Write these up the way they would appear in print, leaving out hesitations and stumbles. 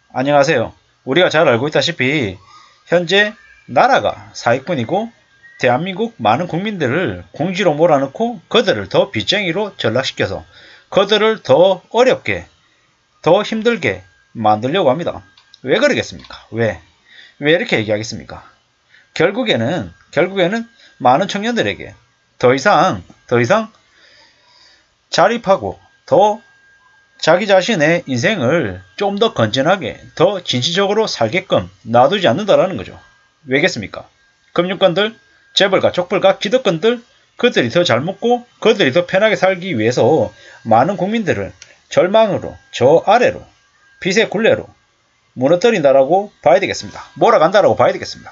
안녕하세요. 우리가 잘 알고 있다시피 현재 나라가 사익분이고 대한민국 많은 국민들을 궁지로 몰아넣고 그들을 더 빚쟁이로 전락시켜서 그들을 더 어렵게 더 힘들게 만들려고 합니다. 왜 그러겠습니까? 왜 이렇게 얘기하겠습니까? 결국에는 많은 청년들에게 더 이상 자립하고 더 자기 자신의 인생을 좀 더 건전하게 더 진취적으로 살게끔 놔두지 않는다라는 거죠. 왜겠습니까? 금융권들, 재벌가, 족벌가, 기득권들 그들이 더 잘 먹고 그들이 더 편하게 살기 위해서 많은 국민들을 절망으로 저 아래로 빚의 굴레로 무너뜨린다라고 봐야 되겠습니다. 몰아간다라고 봐야 되겠습니다.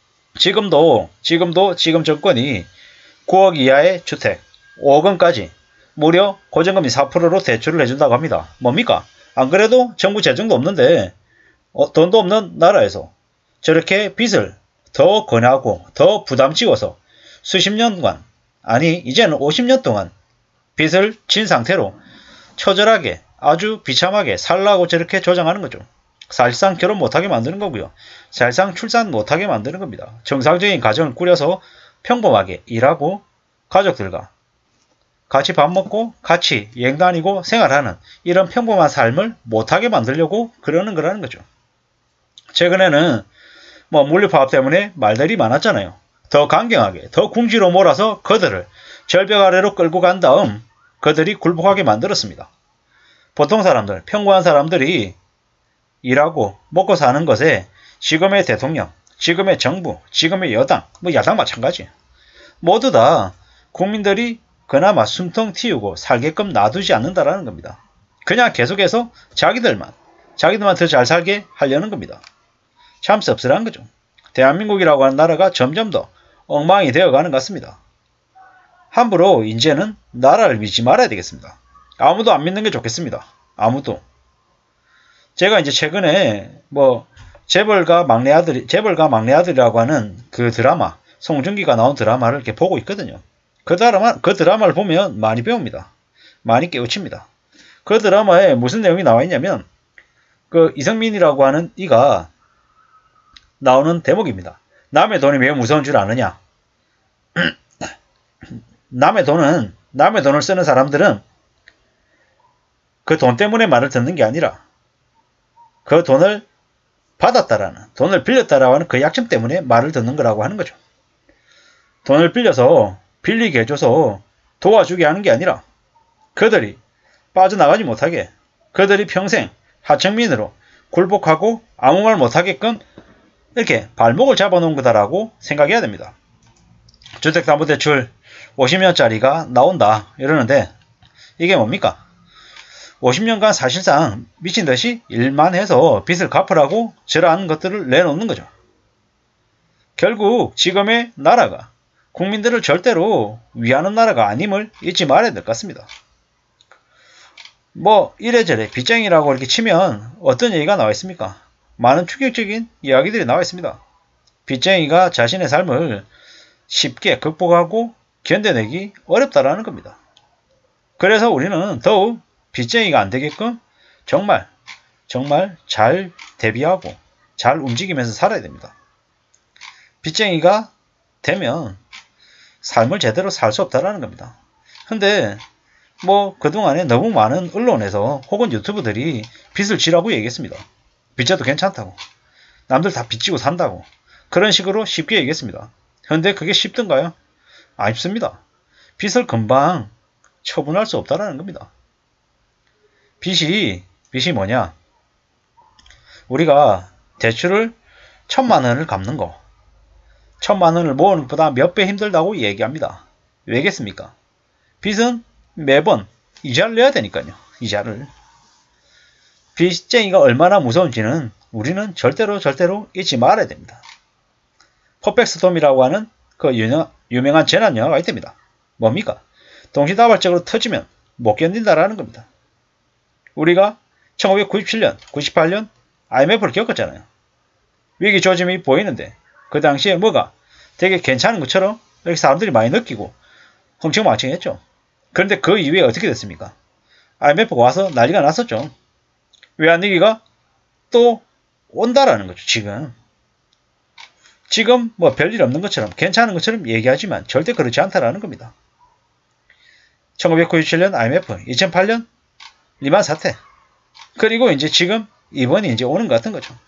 지금 정권이 9억 이하의 주택 5억 원까지 무려 고정금리 4%로 대출을 해준다고 합니다. 뭡니까? 안 그래도 정부 재정도 없는데 돈도 없는 나라에서 저렇게 빚을 더 권하고 더 부담지워서 수십 년간 아니 이제는 50년 동안 빚을 진 상태로 처절하게 아주 비참하게 살라고 저렇게 조장하는 거죠. 사실상 결혼 못하게 만드는 거고요. 사실상 출산 못하게 만드는 겁니다. 정상적인 가정을 꾸려서 평범하게 일하고 가족들과 같이 밥 먹고 같이 여행 다니고 생활하는 이런 평범한 삶을 못하게 만들려고 그러는 거라는 거죠. 최근에는 물류파업 때문에 말들이 많았잖아요. 더 강경하게 더 궁지로 몰아서 그들을 절벽 아래로 끌고 간 다음 그들이 굴복하게 만들었습니다. 보통 사람들, 평범한 사람들이 일하고 먹고 사는 것에 지금의 대통령, 지금의 정부, 지금의 여당, 야당 마찬가지 모두 다 국민들이 그나마 숨통 틔우고 살게끔 놔두지 않는다라는 겁니다. 그냥 계속해서 자기들만 더 잘 살게 하려는 겁니다. 참 씁쓸한 거죠. 대한민국이라고 하는 나라가 점점 더 엉망이 되어가는 것 같습니다. 함부로 이제는 나라를 믿지 말아야 되겠습니다. 아무도 안 믿는 게 좋겠습니다. 아무도. 제가 이제 최근에 재벌가 막내 아들이라고 하는 그 드라마, 송중기가 나온 드라마를 이렇게 보고 있거든요. 그 드라마를 보면 많이 배웁니다. 많이 깨우칩니다. 그 드라마에 무슨 내용이 나와 있냐면 그 이성민이라고 하는 이가 나오는 대목입니다. 남의 돈이 매우 무서운 줄 아느냐? 남의 돈을 쓰는 사람들은 그 돈 때문에 말을 듣는 게 아니라 그 돈을 받았다라는, 돈을 빌렸다라고 하는 그 약점 때문에 말을 듣는 거라고 하는 거죠. 돈을 빌리게 해줘서 도와주게 하는 게 아니라 그들이 빠져나가지 못하게 그들이 평생 하층민으로 굴복하고 아무 말 못하게끔 이렇게 발목을 잡아놓은 거다라고 생각해야 됩니다. 주택담보대출 50년짜리가 나온다 이러는데 이게 뭡니까? 50년간 사실상 미친듯이 일만 해서 빚을 갚으라고 저러한 것들을 내놓는 거죠. 결국 지금의 나라가 국민들을 절대로 위하는 나라가 아님을 잊지 말아야 될 것 같습니다. 이래저래 빚쟁이라고 이렇게 치면 어떤 얘기가 나와 있습니까? 많은 충격적인 이야기들이 나와 있습니다. 빚쟁이가 자신의 삶을 쉽게 극복하고 견뎌내기 어렵다라는 겁니다. 그래서 우리는 더욱 빚쟁이가 안 되게끔 정말 잘 대비하고 잘 움직이면서 살아야 됩니다. 빚쟁이가 되면 삶을 제대로 살 수 없다라는 겁니다. 근데 그동안에 너무 많은 언론에서 혹은 유튜브들이 빚을 지라고 얘기했습니다. 빚져도 괜찮다고. 남들 다 빚지고 산다고. 그런 식으로 쉽게 얘기했습니다. 근데 그게 쉽던가요? 안 쉽습니다. 빚을 금방 처분할 수 없다라는 겁니다. 빚이 뭐냐? 우리가 대출을 1,000만 원을 갚는 거. 1,000만 원을 모으는 것보다 몇 배 힘들다고 얘기합니다. 왜겠습니까? 빚은 매번 이자를 내야 되니까요. 이자를. 빚쟁이가 얼마나 무서운지는 우리는 절대로 잊지 말아야 됩니다. 퍼펙트스톰이라고 하는 그 유명한 재난 영화가 있답니다. 뭡니까? 동시다발적으로 터지면 못 견딘다라는 겁니다. 우리가 1997년, 98년 IMF를 겪었잖아요. 위기 조짐이 보이는데 그 당시에 뭐가 되게 괜찮은 것처럼 이렇게 사람들이 많이 느끼고 흥청망청했죠. 그런데 그 이후에 어떻게 됐습니까? IMF가 와서 난리가 났었죠. 외환위기가 또 온다라는 거죠. 지금 뭐 별일 없는 것처럼 괜찮은 것처럼 얘기하지만 절대 그렇지 않다라는 겁니다. 1997년 IMF, 2008년 리만 사태, 그리고 이제 지금 이번이 이제 오는 것 같은 거죠.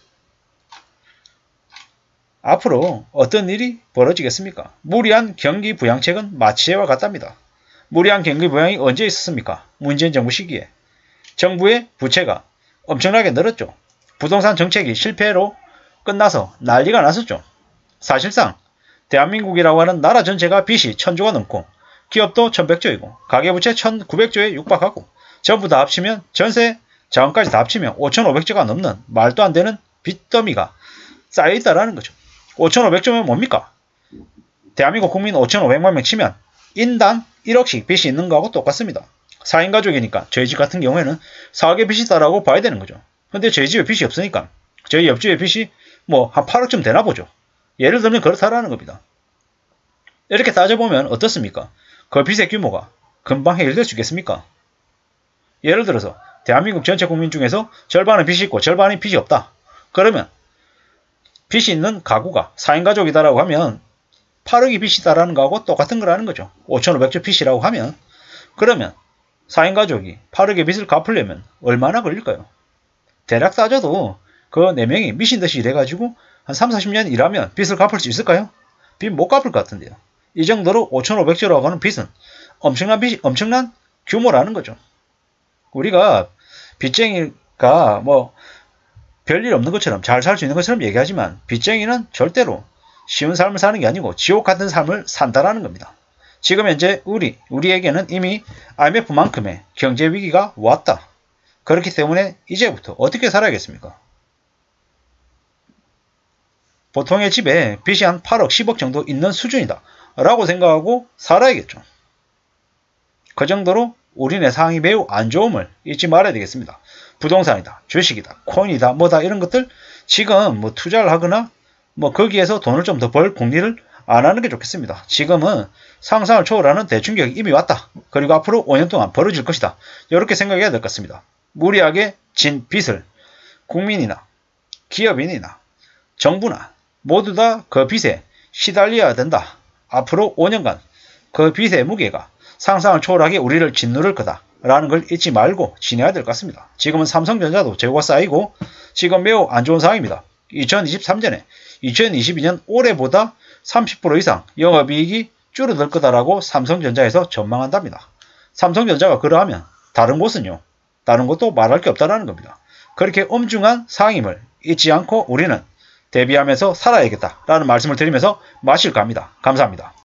앞으로 어떤 일이 벌어지겠습니까? 무리한 경기 부양책은 마치와 같답니다. 무리한 경기 부양이 언제 있었습니까? 문재인 정부 시기에. 정부의 부채가 엄청나게 늘었죠. 부동산 정책이 실패로 끝나서 난리가 났었죠. 사실상 대한민국이라고 하는 나라 전체가 빚이 1000조가 넘고 기업도 1100조이고 가계부채 1900조에 육박하고 전부 다 합치면 전세 자원까지 다 합치면 5500조가 넘는 말도 안 되는 빚더미가 쌓여있다라는 거죠. 5500조면 뭡니까? 대한민국 국민 5500만 명 치면 인당 1억씩 빚이 있는 거하고 똑같습니다. 4인 가족이니까 저희 집 같은 경우에는 4억의 빚이 있다라고 봐야 되는 거죠. 근데 저희 집에 빚이 없으니까 저희 옆집에 빚이 뭐 한 8억쯤 되나 보죠. 예를 들면 그렇다라는 겁니다. 이렇게 따져보면 어떻습니까? 그 빚의 규모가 금방 해결될 수 있겠습니까? 예를 들어서 대한민국 전체 국민 중에서 절반은 빚이 있고 절반이 빚이 없다. 그러면 빚이 있는 가구가 4인 가족이다라고 하면 8억이 빚이다라는 거하고 똑같은 거라는 거죠. 5500조 빚이라고 하면 그러면 4인 가족이 8억의 빚을 갚으려면 얼마나 걸릴까요? 대략 따져도 그 4명이 미친 듯이 일해가지고 한 3, 40년 일하면 빚을 갚을 수 있을까요? 빚 못 갚을 것 같은데요. 이 정도로 5500조라고 하는 빚은 엄청난 규모라는 거죠. 우리가 빚쟁이가 뭐 별일 없는 것처럼 잘 살 수 있는 것처럼 얘기하지만 빚쟁이는 절대로 쉬운 삶을 사는 게 아니고 지옥 같은 삶을 산다라는 겁니다. 지금 현재 우리에게는 이미 IMF만큼의 경제 위기가 왔다. 그렇기 때문에 이제부터 어떻게 살아야겠습니까? 보통의 집에 빚이 한 8억, 10억 정도 있는 수준이다 라고 생각하고 살아야겠죠. 그 정도로 우리네 상황이 매우 안 좋음을 잊지 말아야 되겠습니다. 부동산이다, 주식이다, 코인이다, 뭐다 이런 것들 지금 뭐 투자를 하거나 뭐 거기에서 돈을 좀 더 벌 궁리를 안 하는 게 좋겠습니다. 지금은 상상을 초월하는 대충격이 이미 왔다. 그리고 앞으로 5년 동안 벌어질 것이다. 이렇게 생각해야 될 것 같습니다. 무리하게 진 빚을 국민이나 기업인이나 정부나 모두 다 그 빚에 시달려야 된다. 앞으로 5년간 그 빚의 무게가 상상을 초월하게 우리를 짓누를 거다. 라는 걸 잊지 말고 지내야 될 것 같습니다. 지금은 삼성전자도 재고가 쌓이고 지금 매우 안 좋은 상황입니다. 2023년에 2022년 올해보다 30% 이상 영업이익이 줄어들 거다라고 삼성전자에서 전망한답니다. 삼성전자가 그러하면 다른 곳은요. 다른 것도 말할 게 없다라는 겁니다. 그렇게 엄중한 상임을 잊지 않고 우리는 대비하면서 살아야겠다라는 말씀을 드리면서 마실까 합니다. 감사합니다.